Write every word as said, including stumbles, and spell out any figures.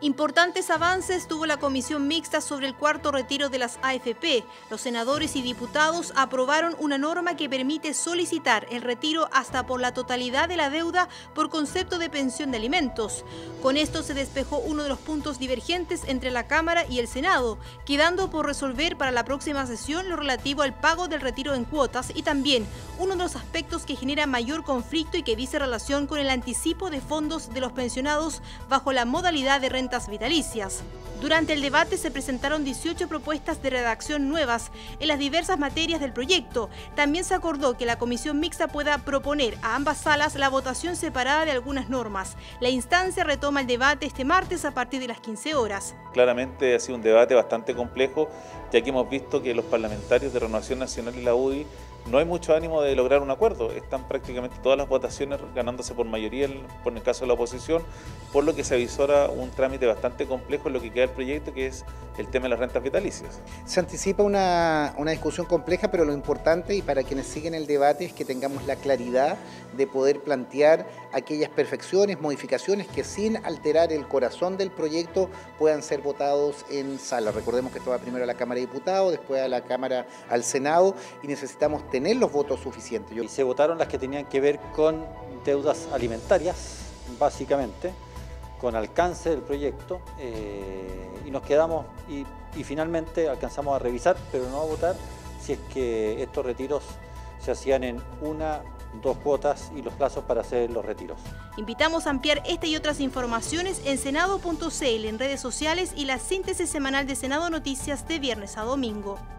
Importantes avances tuvo la comisión mixta sobre el cuarto retiro de las A F P. Los senadores y diputados aprobaron una norma que permite solicitar el retiro hasta por la totalidad de la deuda por concepto de pensión de alimentos. Con esto se despejó uno de los puntos divergentes entre la Cámara y el Senado, quedando por resolver para la próxima sesión lo relativo al pago del retiro en cuotas y también uno de los aspectos que genera mayor conflicto y que dice relación con el anticipo de fondos de los pensionados bajo la modalidad de renta vitalicias. Durante el debate se presentaron dieciocho propuestas de redacción nuevas en las diversas materias del proyecto. También se acordó que la comisión mixta pueda proponer a ambas salas la votación separada de algunas normas. La instancia retoma el debate este martes a partir de las quince horas. Claramente ha sido un debate bastante complejo, ya que hemos visto que los parlamentarios de Renovación Nacional y la U D I no hay mucho ánimo de lograr un acuerdo. Están prácticamente todas las votaciones ganándose por mayoría, por el caso de la oposición, por lo que se avisora un trámite bastante complejo en lo que queda del proyecto, que es el tema de las rentas vitalicias. Se anticipa una, una discusión compleja, pero lo importante, y para quienes siguen el debate, es que tengamos la claridad de poder plantear aquellas perfecciones, modificaciones que sin alterar el corazón del proyecto puedan ser votados en sala. Recordemos que esto va primero a la Cámara de Diputados, después a la Cámara, al Senado, y necesitamos tener los votos suficientes. Y se votaron las que tenían que ver con deudas alimentarias, básicamente, con alcance del proyecto, eh, y nos quedamos y, y finalmente alcanzamos a revisar, pero no a votar, si es que estos retiros se hacían en una, dos cuotas y los plazos para hacer los retiros. Invitamos a ampliar esta y otras informaciones en senado punto c l, en redes sociales y la síntesis semanal de Senado Noticias de viernes a domingo.